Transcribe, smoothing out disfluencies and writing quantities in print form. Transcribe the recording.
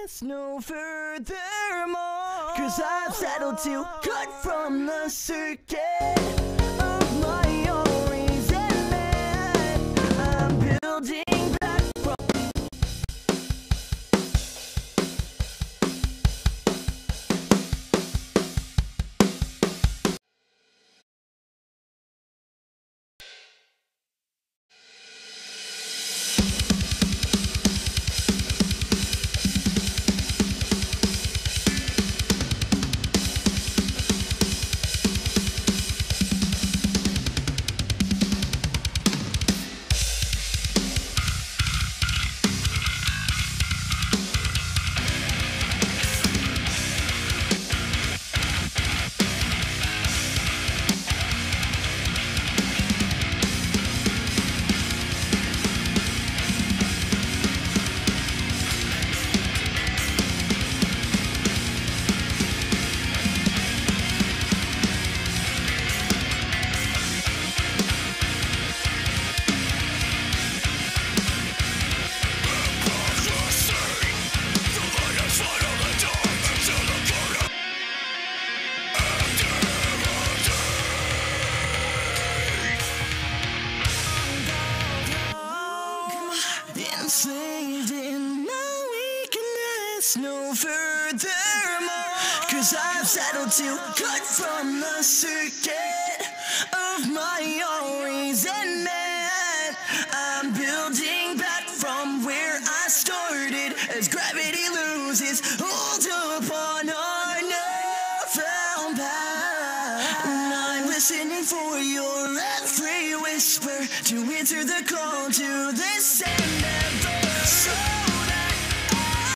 this no furthermore, 'cause I've settled to cut from the circuit of my own resentment. I'm building back from enslaved in my weakness no furthermore, 'cause I've settled to cut from the circuit of my own resentment. I'm building back from where I started as gravity loses